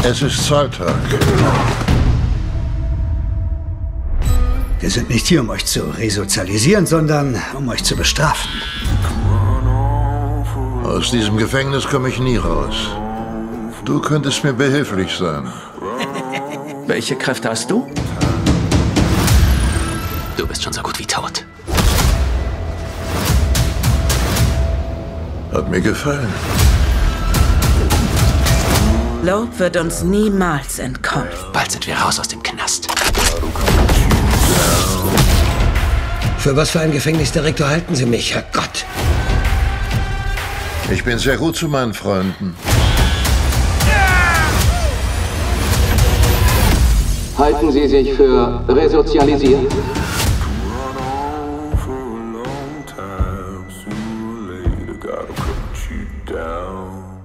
Es ist Zahltag. Wir sind nicht hier, um euch zu resozialisieren, sondern um euch zu bestrafen. Aus diesem Gefängnis komme ich nie raus. Du könntest mir behilflich sein. Welche Kräfte hast du? Du bist schon so gut wie tot. Hat mir gefallen. Loeb wird uns niemals entkommen. Bald sind wir raus aus dem Knast. Für was für einen Gefängnisdirektor halten Sie mich, Herrgott? Ich bin sehr gut zu meinen Freunden. Halten Sie sich für resozialisiert? Gotta cut you down.